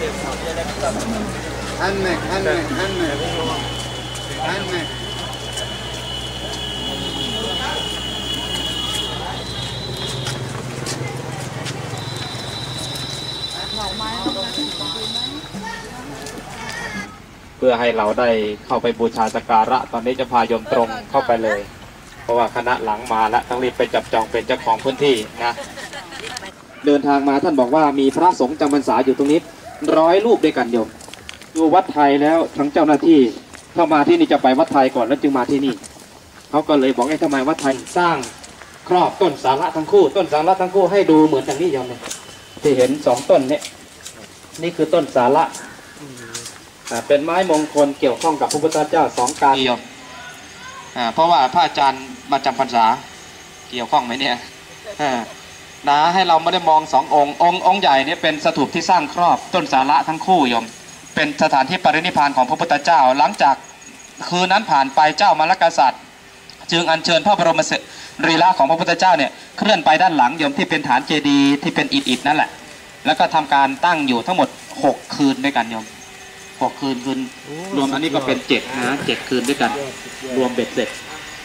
เพื่อให้เราได้เข้าไปบูชาสักการะตอนนี้จะพาโยมตรงเข้าไปเลยเพราะว่าคณะหลังมาแล้วต้องรีบไปจับจองเป็นเจ้าของพื้นที่นะเดินทางมาท่านบอกว่ามีพระสงฆ์จำพรรษาอยู่ตรงนี้100 รูปด้วยกันโยมดูวัดไทยแล้วทั้งเจ้าหน้าที่เข้ามาที่นี่จะไปวัดไทยก่อนแล้วจึงมาที่นี่เขาก็เลยบอกให้ทำไมวัดไทยสร้างครอบต้นสาระทั้งคู่ต้นสาระทั้งคู่ให้ดูเหมือนอย่างนี้โยมเนี่ยที่เห็น2 ต้นเนี่ยนี่คือต้นสาระเป็นไม้มงคลเกี่ยวข้องกับพระพุทธเจ้า2 การโยมเพราะว่าพระอาจารย์มาจำพรรษาเกี่ยวข้องไหมเนี่ยนะให้เราไม่ได้มอง2 องค์ใหญ่เนี่ยเป็นสถูปที่สร้างครอบต้นสาระทั้งคู่โยมเป็นสถานที่ปรินิพพานของพระพุทธเจ้าหลังจากคืนนั้นผ่านไปเจ้ามรรคกษัตริย์จึงอัญเชิญพระบรมสรีระของพระพุทธเจ้าเนี่ยเคลื่อนไปด้านหลังโยมที่เป็นฐานเจดีย์ที่เป็นอิฐนั่นแหละแล้วก็ทำการตั้งอยู่ทั้งหมด6 คืนด้วยกันโยม6 คืนรวมอันนี้ก็เป็น7นะ7 คืนด้วยกันรวมเบ็ดเสร็จ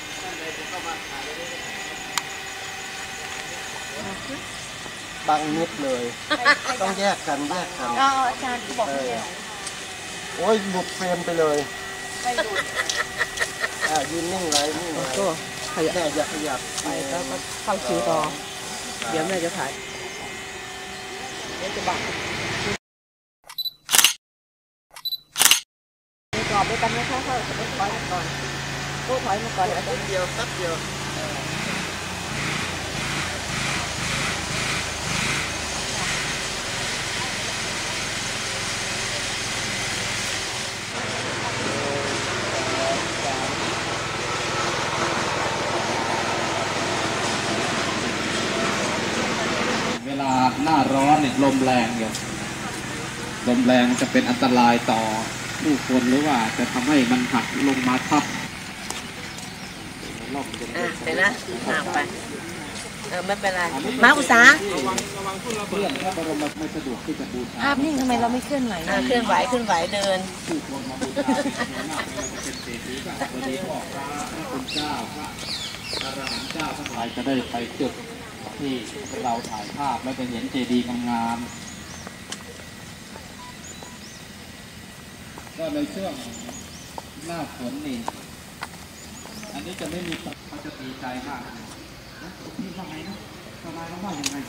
บางนิดเลยต้องแยกกันอาจารย์บอกโอ้ยหลุดเฟรมไปเลยยืนนิ่งเลยนิ่งเลยแม่อย่าขยับไปแล้วก็เข้าคิวต่อเดี๋ยวแม่จะถ่ายจะบังกรอบด้วยกันนะคะเข้าถอยมาก่อนถอยมาก่อนแล้วก็แป๊บเดียวเวลาหน้าร้อนเนี่ยลมแรงเนี่ยลมแรงจะเป็นอันตรายต่อผู้คนหรือว่าจะทำให้มันหักลงมาทับเดี๋ยวนะห่างไปไม่เป็นไรมาอุตสาเรื่องพระบรมไม่สะดวกที่จะบูชาภาพนิ่งทำไมเราไม่เคลื่อนไหวเคลื่อนไหวเดินวันนี้พ่อพระคุณเจ้าพระอรหันต์เจ้าทั้งหลายจะได้ไปจุดที่เราถ่ายภาพแล้วจะเห็นเจดีย์งามก็ในช่วงหน้าฝนนี่อันนี้จะไม่มีเขาจะตีใจมากพี่ว่าไงนะทำไมเราว่ายังไง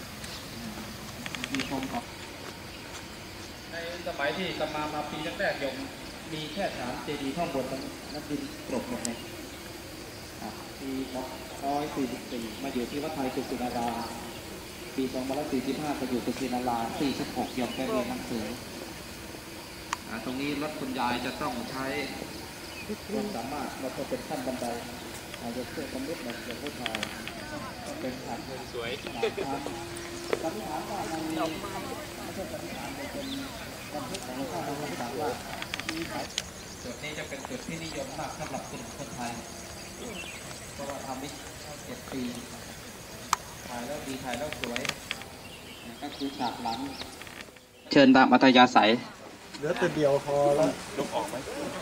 มีชมก่อนในสมัยที่กำมาปีแรกๆยมมีแค่ฐานเจดีย์ข้างบนนักดินกรบหมดเลยปี244มาอยู่ที่วัดไทยกุศินาราปี2545ไปอยู่กุศินารา46ยมแกเรียนหนังสือตรงนี้รถคุณยายจะต้องใช้ความสามารถเราเป็นขั้นบันไดอาจจะเชื่อมนิดหนึ่งเดี๋ยวพูดมาเป็นฐานสวยสันนิษฐานว่ามันมีไม่ใช่สันนิษฐานเป็นบันทึกของข้าราชการว่าจุดนี้จะเป็นจุดที่นิยมมากสำหรับคนไทยเพราะว่าทำมา7 ปีถ่ายแล้วดีถ่ายแล้วสวยก็คือฉากหลังเชิญตามอัธยาศัยเหลือแต่เดียวพอแล้วยกออกไหม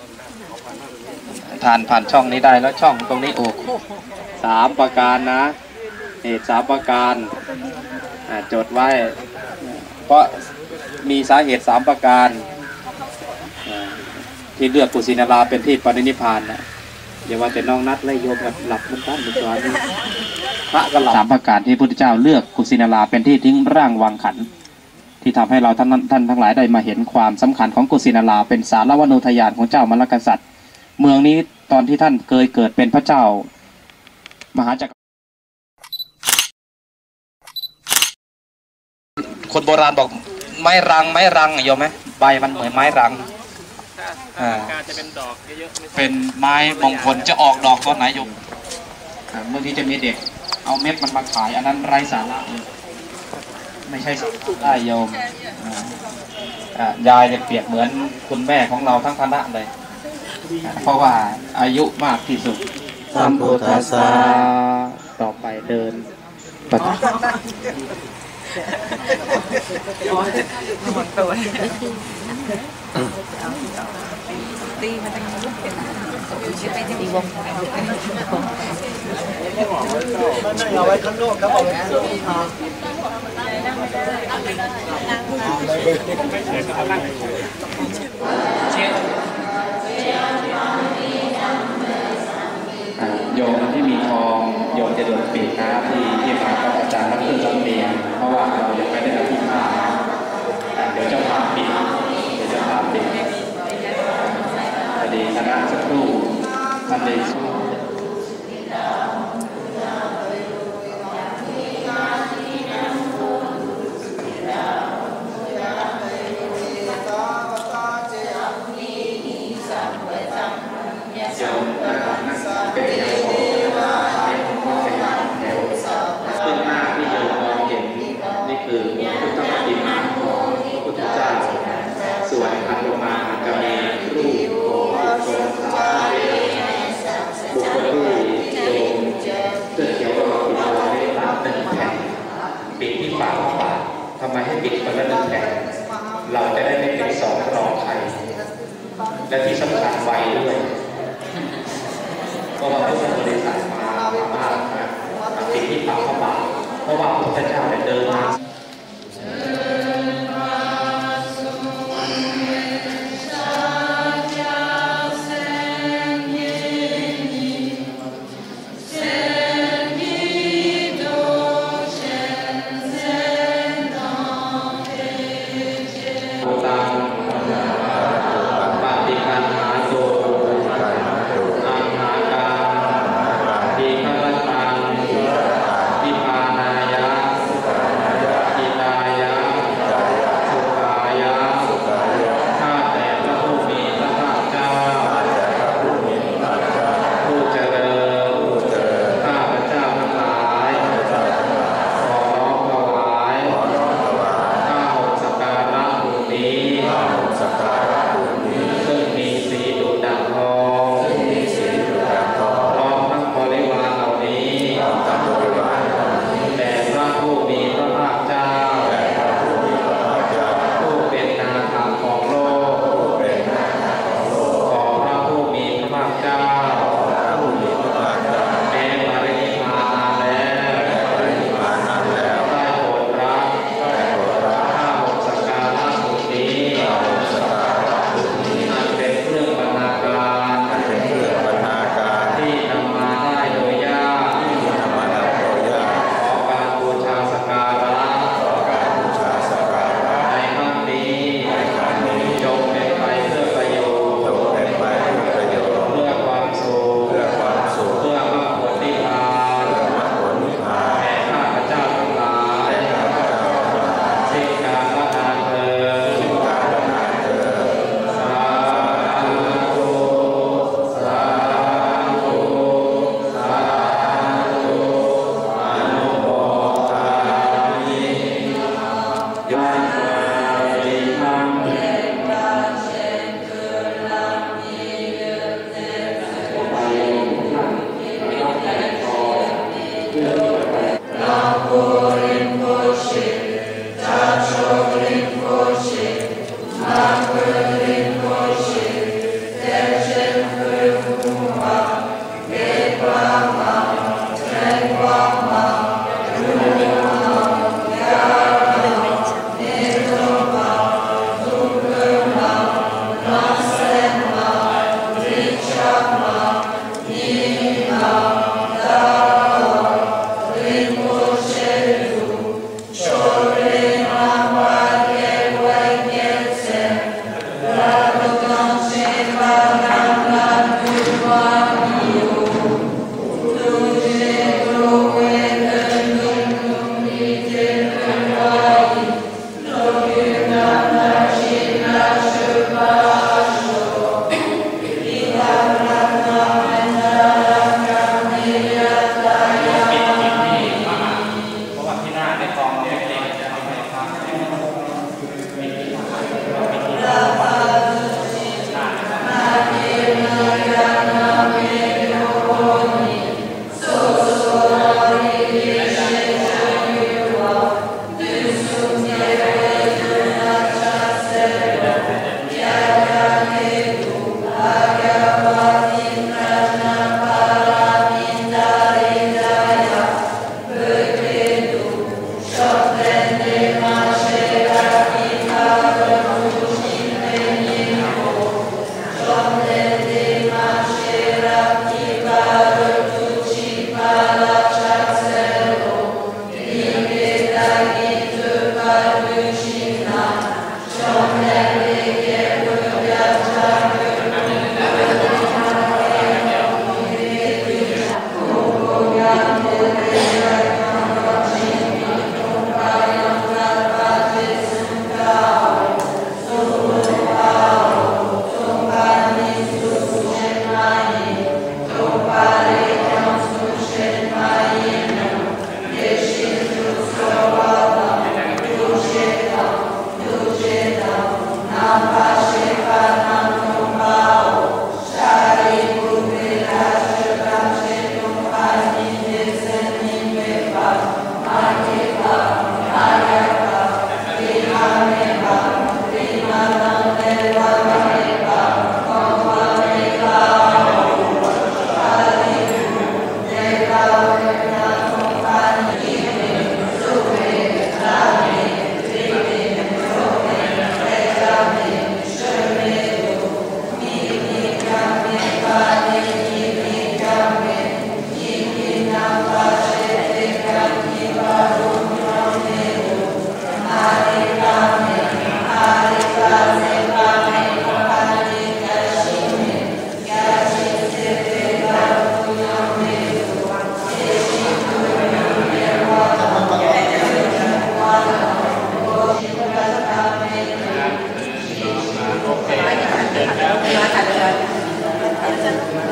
ผ่านช่องนี้ได้แล้วช่องตรงนี้โอ้3 ประการนะเหตุ3 ประการจดไว้เพราะมีสาเหตุ3 ประการที่เลือกกุศินาราเป็นที่ปรินิพพานนะอย่าว่าแต่น้องนัดไล่โยมแบบหลับมันตั้งมันตัวนี้พระก็หลับ3 ประการที่พระพุทธเจ้าเลือกกุศินาราเป็นที่ทิ้งร่างวางขันที่ทำให้เราท่านทั้งหลายได้มาเห็นความสำคัญของกุศินาราเป็นสารวโนทยานของเจ้ามรรคกษัตริย์เมืองนี้ตอนที่ท่านเคยเกิดเป็นพระเจ้ามหาจักรคนโบราณบอกไม้รังโยมไหมใบมันเหมือนไม้รังจะเป็นดอกเยอะๆเป็นไม้มงคลจะออกดอกตอนไหนโยมเมื่อที่จะมีเด็กเอาเม็ดมันมาขายอันนั้นไร้สาระเลยไม่ใช่ได้โยมยายจะเปรียบเหมือนคุณแม่ของเราทั้งคณะเลยเพราะว่าอายุมากที่สุดสัมพุทธัสสะต่อไปเดินปฏิหมดตัวตีมาตั้งแต่ชื่อไปที่วงเอาไว้ข้างนอกครับเอาไว้ข้างนอกโยมที่มีทองโยมจะโดนปีกนะที่มากับอาจารย์นักขึ้นสำเนียงเพราะว่าเรายังไม่ได้อธิษฐานเดี๋ยวจะพาปิดพอดีคณะสักครู่ท่านได้สู้ต้นหน้าที่โยมมองเห็นนี่คือพุทธปฏิมาของพระพุทธเจ้าส่วนถัดลงมาจะมีรูปของบุคคลสามบุคคลที่โยมเสื้อเขียวเราปิดเอาไว้ตามหนึ่งแผ่นปิดที่ปากทำไมให้ปิดคนละหนึ่งแผ่นเราจะได้ไม่เป็นสองรองใครและที่สำคัญไวด้วยเพราะว่าพุทธบริษัทมามากนะติดที่ปากพระบาทเพราะว่าพระพุทธเจ้าเดินมา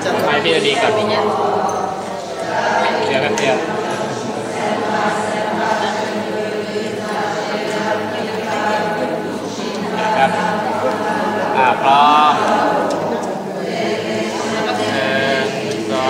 ไปพี่จะดีกับเดี๋ยวกันเดียวครับพร้อม1 2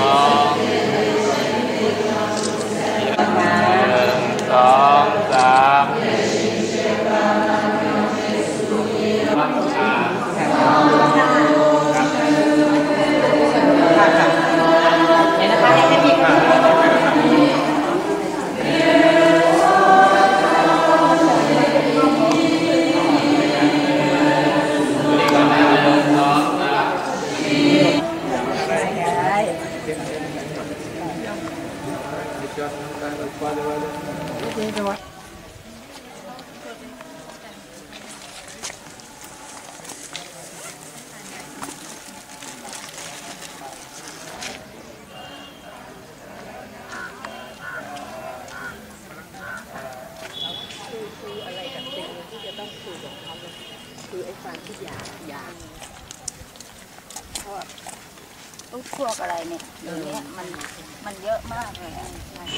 พวกอะไรเนี่ยเดี๋ยวนี้มันเยอะมากเลยอะ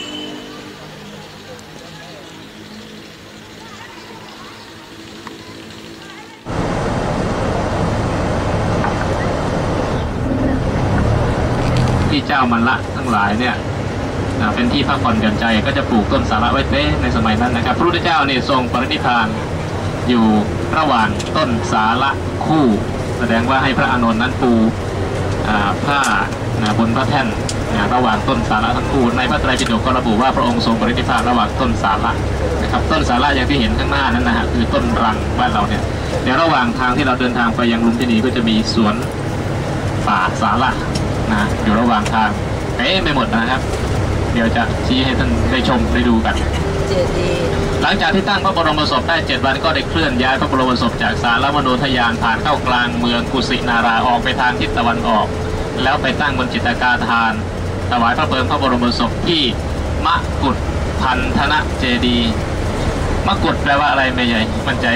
ที่เจ้ามันละทั้งหลายเนี่ยเป็นที่พักผ่อนหย่อนใจก็จะปลูกต้นสาระไว้เต้ในสมัยนั้นนะครับพระพุทธเจ้าเนี่ยทรงปรินิพพานอยู่ระหว่างต้นสาระคู่แสดงว่าให้พระอานนท์นั้นปูผ้าบนพระแท่นระหว่างต้นสาระทั้งคู่ในพระไตรปิฎกก็ระบุว่าพระองค์ทรงปรินิพพานระหว่างต้นสาระนะครับต้นสาระอย่างที่เห็นข้างหน้านั้นนะฮะคือต้นรังบ้านเราเนี่ยเดี๋ยวระหว่างทางที่เราเดินทางไปยังลุมพินีก็จะมีสวนป่าสาระอยู่ระหว่างทางไม่หมดนะครับเดี๋ยวจะชี้ให้ท่านได้ชมได้ดูกันหลังจากที่ตั้งพระบรมศพได้7 วันก็ได้เคลื่อนย้ายพระบรมศพจากสารมโนทยานผ่านเข้ากลางเมืองกุสินาราออกไปทางทิศตะวันออกแล้วไปตั้งบนจิตกาธานถวายพระเพลิงพระบรมศพที่มกุฏพันธนะเจดีย์มกุฏแปลว่าอะไรไม่ใหญ่มั่นใจ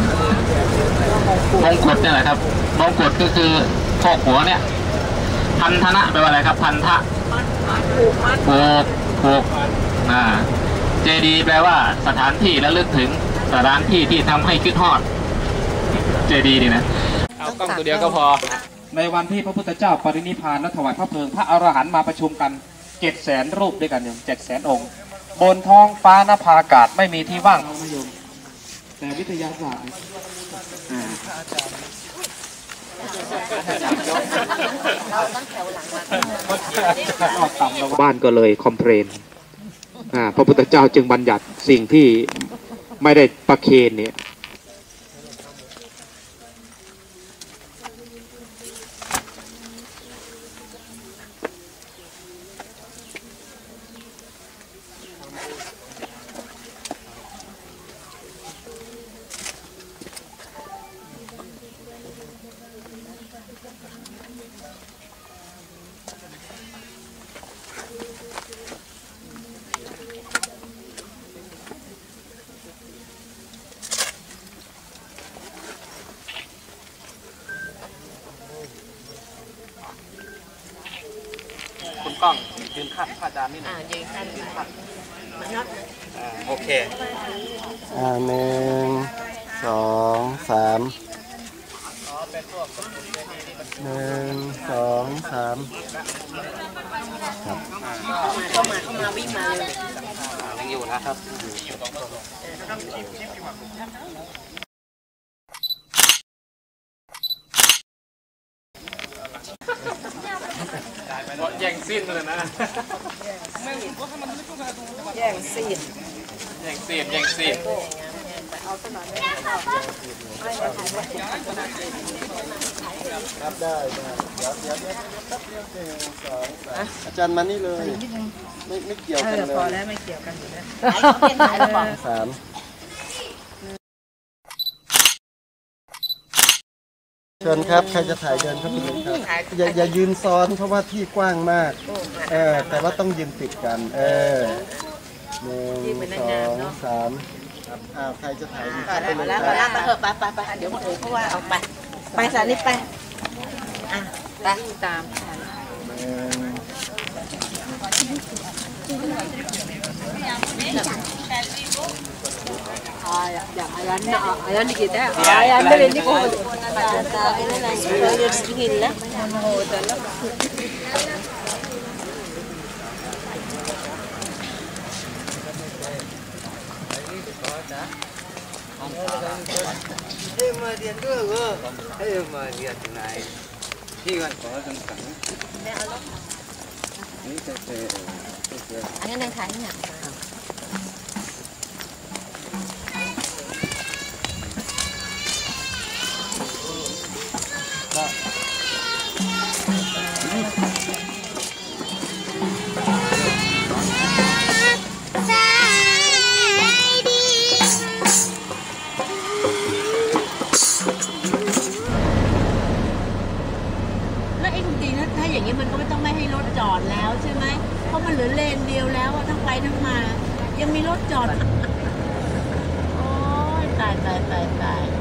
มงกุฎนี่แหละครับมงกุฎก็คือพอกหัวเนี่ยพันธนะแปลว่าอะไรครับพันธะผูกเจดีย์แปลว่าสถานที่และลึกถึงสถานที่ที่ทำให้คิดฮอดเจดีย์นี่นะเอากล้องตัวเดียวก็พอในวันที่พระพุทธเจ้าปรินิพพานและถวายพระเพลิงพระอรหันต์มาประชุมกัน700,000 รูปด้วยกันอย่าง700,000 องค์บนท้องฟ้านภาอากาศไม่มีที่ว่างไม่ยมแต่วิทยาศาสตร์บ้านก็เลยคอมเพลนพระพุทธเจ้าจึงบัญญัติสิ่งที่ไม่ได้ประเคนเนี่ยคุณกล้องยืนขัดพระอาจารย์นี่นะยืนขัดโอเค 1 2 3 1 2 3ครับเข้ามาวิ่งมาเลยยังอยู่นะครับแย่งซีนเลยนะแย่งซีนครับได้เดี๋ยวอาจารย์มานี่เลยไม่เกี่ยวกันเลยพอแล้วไม่เกี่ยวกันอยู่แล้ว 3เชิญครับใครจะถ่ายเดินเข้าไปเลยครับอย่ายืนซ้อนเพราะว่าที่กว้างมากแต่ว่าต้องยืนติดกัน1 2 3ใครจะถ่ายไปแล้วไปเดี๋ยวมาเพราะว่าเอาไปสานิไปไปตาม Ayan kita. Ayan na rin ko. Ini na yung singin na. Anh đang thấy nhỉ?แล้วไอ้จริงๆถ้าอย่างนี้มันก็ไม่ต้องไม่ให้รถจอดแล้วใช่ไหมเพราะมันเหลือเลนเดียวแล้วทั้งไปทั้งมายังมีรถจอดโอ้ยตาย